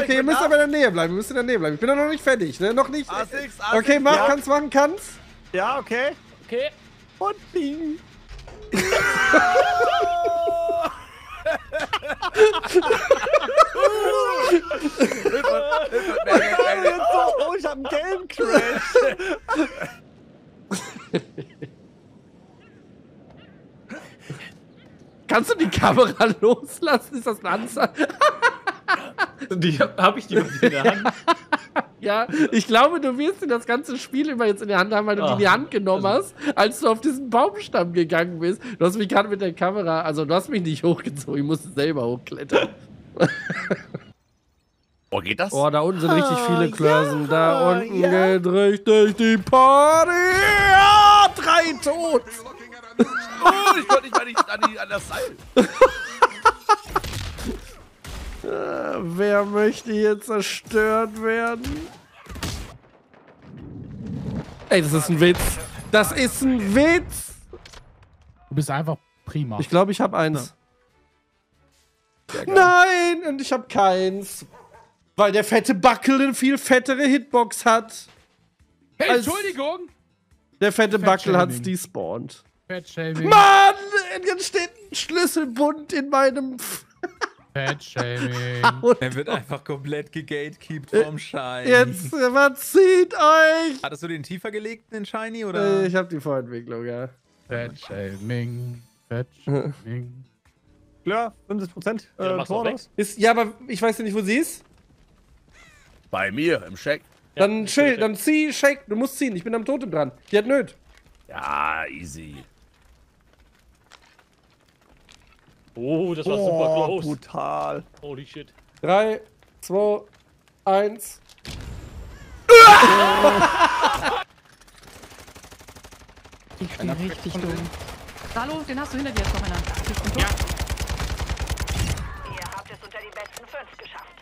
Okay, ihr müsst aber in der Nähe bleiben. Ich bin doch noch nicht fertig, ne? Noch nicht. A6, A6. Okay, mach, Ja. kannst. Ja, okay. Okay. Und bing. Oh, ich hab einen Game Crash. Kannst du die Kamera loslassen? Ist das ein Anzeichen? Hab ich die bei dir in der Hand? Ja, ich glaube, du wirst dir das ganze Spiel immer jetzt in der Hand haben, weil du die in die Hand genommen hast, als du auf diesen Baumstamm gegangen bist. Du hast mich gerade mit der Kamera, also du hast mich nicht hochgezogen, ich musste selber hochklettern. Oh, geht das? Oh, da unten sind richtig viele Klörsen. Da unten geht richtig die Party. Ja, 3 tot. Oh, ich konnte nicht mal nicht an das Seil. Wer möchte hier zerstört werden? Ey, das ist ein Witz. Das ist ein Witz. Du bist einfach prima. Ich glaube, ich habe eins. Nein, und ich habe keins. Weil der fette Buckel eine viel fettere Hitbox hat. Hey, als- Entschuldigung! Der fette Buckel hat's Fettshaming. despawned. Fettshaming. Mann, jetzt steht ein Schlüsselbund in meinem... Fettshaming. Er wird einfach komplett gegatekeept vom Shiny. Jetzt, was zieht euch? Hattest du den tiefer gelegten in Shiny, oder? Ich habe die Vorentwicklung, ja. Fettshaming. Fettshaming. Klar, 50% Ja, mach's doch weg. Torus. Ist, ja, aber ich weiß ja nicht, wo sie ist. Bei mir, im Shack. Dann Ja, chill, okay. dann zieh, shake. Du musst ziehen, ich bin am Totem dran. Die hat nöt. Ja, easy. Oh, das war super Oh, close. brutal. Holy shit. 3, 2, 1. Ich bin richtig dumm. Hallo, den hast du hinter dir jetzt noch einer. Ja. Ihr habt es unter die besten 5 geschafft.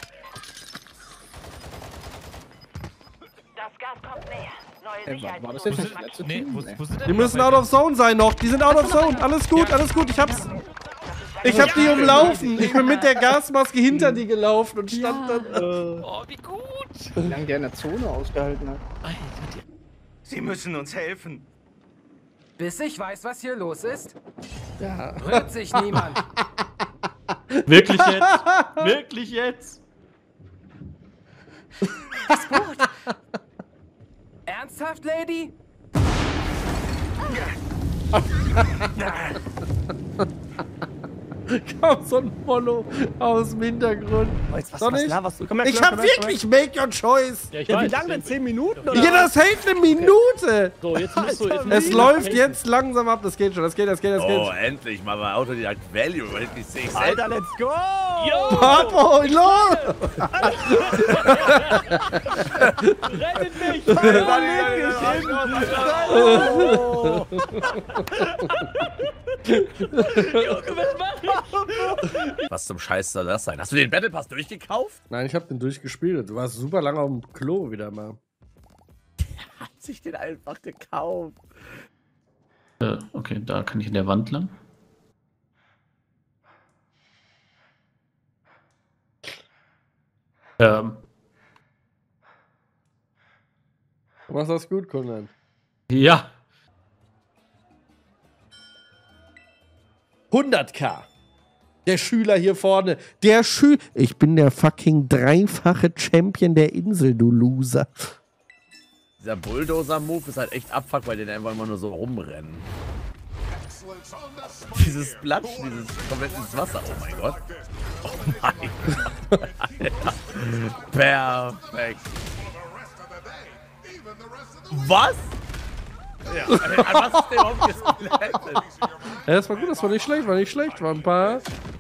Das Gas kommt näher. Neue War das jetzt Sicherheitszonen. das letzte Nee, Team? wo sind Die denn müssen out of zone sein noch. Die sind out of zone. Alles gut, ich hab's. Ich hab die umlaufen. Ich bin mit der Gasmaske hinter die gelaufen und stand dann. Oh, wie gut. Wie lange der in der Zone ausgehalten hat. Sie müssen uns helfen. Bis ich weiß, was hier los ist, Ja. rührt sich niemand. Wirklich jetzt? Wirklich jetzt? Ernsthaft, Lady? Kam so ein Follow aus dem Hintergrund. Was Doch nicht? laberst du? Komm her, Ich komm her, hab komm her, wirklich Make Your Choice. Ja, ich Ja, wie weiß. lange denn? 10 Minuten? Oder? Ja, das hält eine Minute. So, jetzt musst du. Jetzt Es läuft jetzt langsam ab. Das geht schon. Das geht. Oh, endlich mal bei Autodidakt Value. Endlich sehe ich's. Alter, let's go! Yo! Papo, los! Rettet mich! Oh. Junge, was mach ich? Was zum Scheiß soll das sein? Hast du den Battle Pass durchgekauft? Nein, ich hab den durchgespielt. Du warst super lange auf dem Klo wieder mal. Hat sich den einfach gekauft. Okay, da kann ich in der Wand lang. Du machst das gut, Conan. Ja. 100k. Der Schüler hier vorne. Ich bin der fucking dreifache Champion der Insel, du Loser. Dieser Bulldozer-Move ist halt echt abfuck, weil die dann einfach immer nur so rumrennen. Dieses Platschen, dieses komplett ins Wasser. Oh mein Gott. Oh mein Gott. Alter. Perfekt. Was? Ja, an was ist der überhaupt gesplattet? Ja, das war gut, das war nicht schlecht, war ein paar.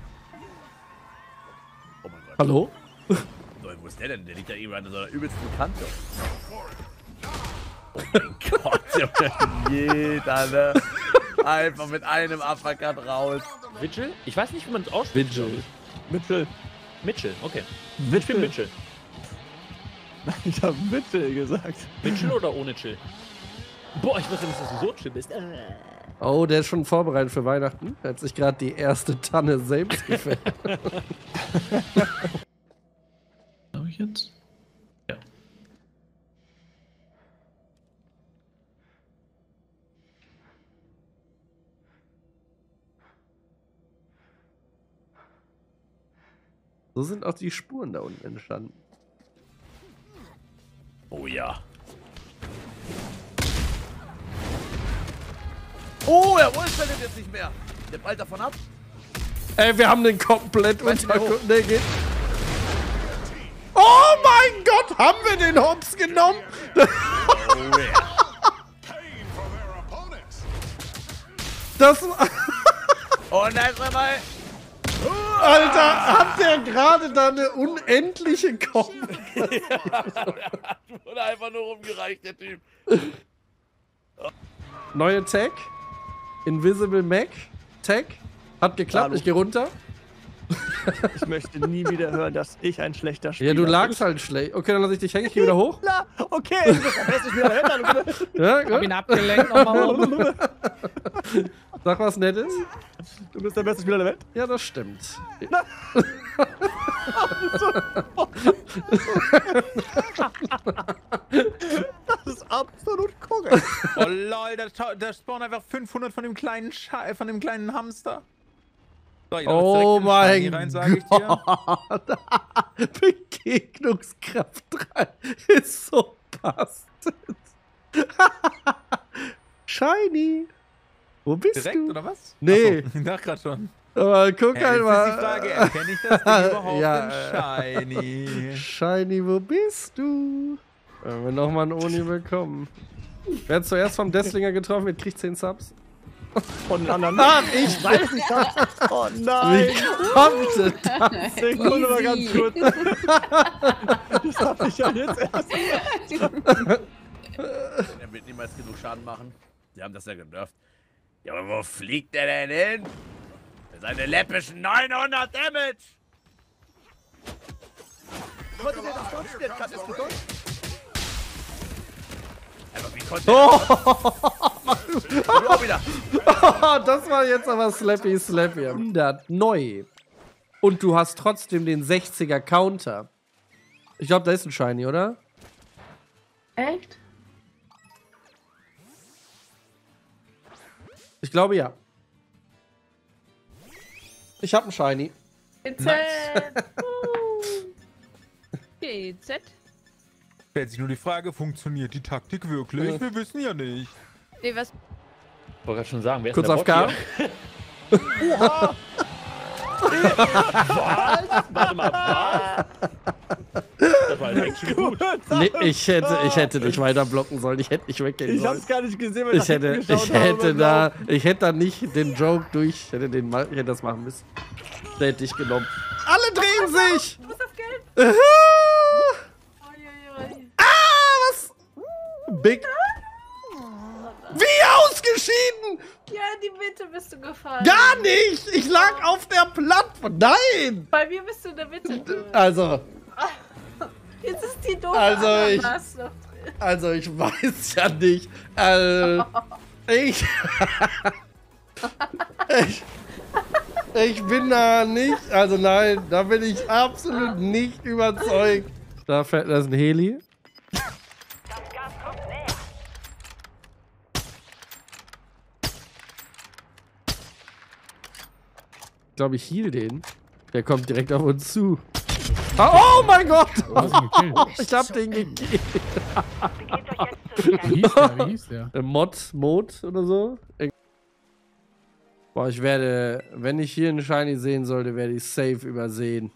Oh mein Gott. Hallo? So, wo ist der denn? Der liegt ja eben an so einer übelsten Kante. Oh mein Gott, jeder, ne? Einfach mit einem Uppercut raus. Mitchell? Ich weiß nicht, wie man es ausspricht. Mitchell. Mitchell, okay. Ich bin Mitchell. Ich hab Mitchell gesagt. Mitchell oder ohne Chill? Boah, ich wusste nicht, dass du so chill bist. Oh, der ist schon vorbereitet für Weihnachten. Er hat sich gerade die erste Tanne selbst gefällt. ich jetzt? Ja. So sind auch die Spuren da unten entstanden. Oh ja. Oh, er wallstandet jetzt nicht mehr. Der prallt davon ab. Ey, wir haben den komplett unterguckt. Nee, geht. Oh mein Gott, haben wir den Hops genommen? Oh ja. Das war... Oh nein, mal. Alter, hat der gerade da eine unendliche Kombi? Wurde einfach nur rumgereicht, der Typ. Neue Tag. Invisible Mac. Tag. Hat geklappt, Hallo. ich gehe runter. Ich möchte nie wieder hören, dass ich ein schlechter Spieler Ja, du bin. lagst halt schlecht. Okay, dann lass ich dich hängen, ich geh wieder hoch. Na, okay, du bist der beste Spieler der Welt. Ja, Hab gut. ihn abgelenkt nochmal. Sag was Nettes. Du bist der beste Spieler der Welt. Ja, das stimmt. Das ist absolut korrekt. Oh lol, da spawnen einfach 500 von dem kleinen Hamster. So, ich Oh mein rein, sag ich dir. Gott. Begegnungskraft 3 ist so bastard. Shiny. Wo bist Direkt, du? oder was? Nee. Achso, ich dachte gerade schon. Aber guck Ja, halt jetzt mal. ist die Frage, erkenne ich das Ding überhaupt Ja, im Shiny? Shiny, wo bist du? Wenn wir nochmal einen Oni bekommen. Wer zuerst vom Desslinger getroffen wird, kriegt 10 Subs. Von den anderen. Ach, ich weiß nicht. Oh nein. Wie kommt denn das? Sekunde mal ganz kurz. Das hab ich ja jetzt erst. Er wird niemals genug Schaden machen. Die haben das ja genervt. Ja, aber wo fliegt der denn hin? Seine läppischen 900 Damage! Konnte der das dodgen? Der hat es gedodgt. Aber wie konnte der das? Du auch wieder. Das war jetzt aber Slappy. 100 neu. Und du hast trotzdem den 60er Counter. Ich glaube, da ist ein Shiny, oder? Echt? Ich glaube, ja. Ich habe einen Shiny. GZ. GZ. Stellt sich nur die Frage, funktioniert die Taktik wirklich? Wir wissen ja nicht. Nee, was? Ich wollte gerade schon sagen, wer ist Kurz denn auf der K. Bock hier? Was? Warte mal, was? Das war echt gut. Nee, ich hätte nicht weiter blocken sollen. Ich hätte nicht weggehen Ich sollen. hab's gar nicht gesehen, weil Ich hätte nicht den Joke durch. Ich hätte das machen müssen. Da hätte ich genommen. Alle drehen sich! Du bist auf Gelb. Was? Big. Wie ausgeschieden! Ja, in die Mitte bist du gefallen. Gar nicht! Ich lag auf der Plattform. Nein! Bei mir bist du in der Mitte. Also, Jetzt ist die doofe Also, Ananas noch drin. ich weiß ja nicht. Ich bin da nicht. Also nein, da bin ich absolut nicht überzeugt. Da ist ein Heli. Das Gas kommt näher. Ich glaube, ich heal den. Der kommt direkt auf uns zu. Oh mein Gott! Ich hab den gekillt. Wie hieß der? Mod oder so. Boah, ich werde, wenn ich hier einen Shiny sehen sollte, werde ich safe übersehen.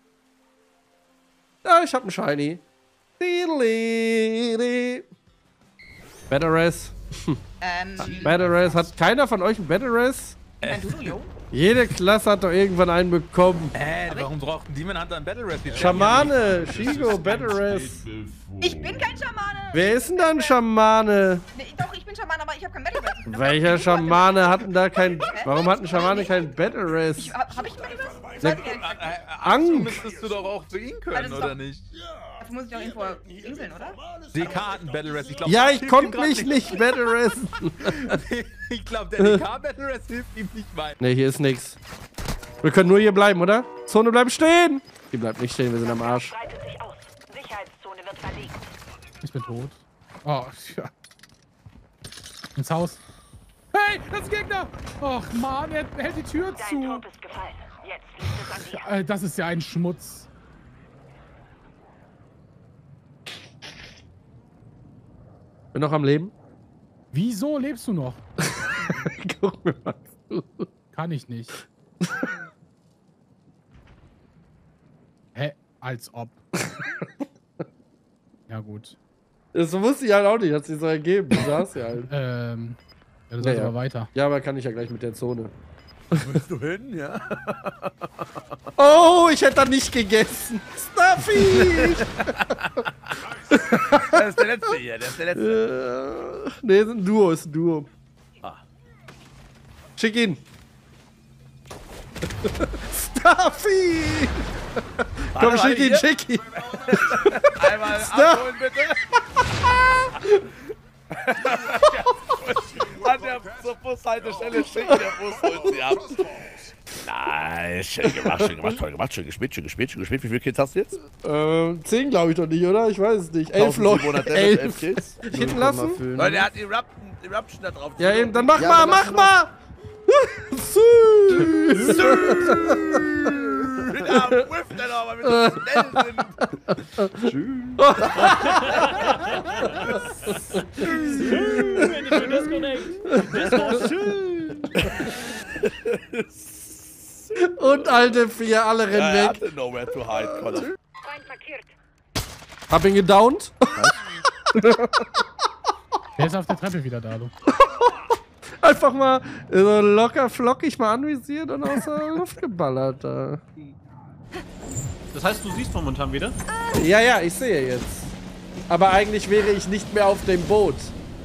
Ja, ich hab einen Shiny. Battle Race. Battle Race. Hat keiner von euch einen Battle Race? Jede Klasse hat doch irgendwann einen bekommen. Warum braucht ein Demon Hunter ein Battle Rap? Schamane, Shigo, Battle Race. Ich bin kein Schamane. Wer ist denn da ein Schamane? Nee, doch, ich bin Schamane, aber ich habe kein Battle Rap. Welcher Schamane hat denn da kein... Warum hat ein Schamane kein Battle Race? Hab ich Battle Rap? Ne, Ang müsstest du doch auch für ihn können, oder nicht? Dafür muss ich doch irgendwo inseln, oder? DK hat einen Battle Rap. Ich glaub, Ja, das ich hilft konnte ihm mich grad nicht Battle Racen. Ich glaube, der DK Battle Rap hilft ihm nicht weiter. Ne, hier ist nix. Wir können nur hier bleiben, oder? Zone bleibt stehen! Die bleibt nicht stehen, wir sind am Arsch. wird verlegt. Ich bin tot. Oh, ja. Ins Haus. Hey, das ist ein Gegner! Och Mann, er hält die Tür Dein zu. Trupp ist gefallen. Jetzt liegt es an dir. Das ist ja ein Schmutz. Bin noch am Leben? Wieso lebst du noch? Guck mir mal zu. Kann ich nicht. Hä? Als ob. Ja, gut. Das wusste ich halt auch nicht, hat sich so ergeben. Du saß ja halt. Ja, du sollst aber weiter. Ja, aber kann ich ja gleich mit der Zone. Willst du hin, ja? Oh, ich hätte da nicht gegessen. Stuffy! Das ist der letzte hier, der ist der letzte. Nee, ist ein Duo, ist ein Duo. Ah. Schick ihn. Stuffy! Komm, schick ihn, schick ihn. Einmal abholen, bitte. An der zur Bushaltestelle schicken, der Bus holt sie ab. Nice, schön gemacht, toll gemacht, schön gespielt. Wie viele Kills hast du jetzt? 10 glaube ich doch nicht, oder? Ich weiß es nicht. 11 Leute. 11 Kills. Hitten lassen? Leute, er hat Eruption da drauf. Ja, eben, dann mach mal, mach mal! Ja, whiff dann aber, wenn wir so schnell sind. Und alte 4, alle rennen Er weg. hatte nowhere to hide, Connor. Hab ihn gedownt. Der ist auf der Treppe wieder da, du. Einfach mal so locker flockig mal anvisiert und aus der Luft geballert da. Das heißt, du siehst momentan wieder? Ja, ja, ich sehe jetzt. Aber eigentlich wäre ich nicht mehr auf dem Boot.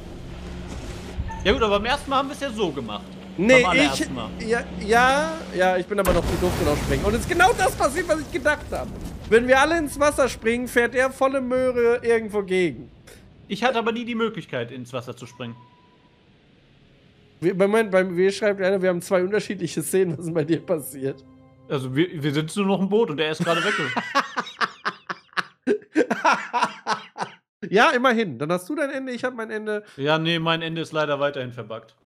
Ja gut, aber beim ersten Mal haben wir es ja so gemacht. Nee, Beim allerersten Mal. ja, ich bin aber noch zu doof genau springen. Und es ist genau das passiert, was ich gedacht habe. Wenn wir alle ins Wasser springen, fährt er volle Möhre irgendwo gegen. Ich hatte aber nie die Möglichkeit, ins Wasser zu springen. Moment, bei mir schreibt einer, wir haben 2 unterschiedliche Szenen. Was ist bei dir passiert? Also wir sind nur noch im Boot und er ist gerade weg. Ja, immerhin. Dann hast du dein Ende, ich habe mein Ende. Ja, nee, mein Ende ist leider weiterhin verbuggt.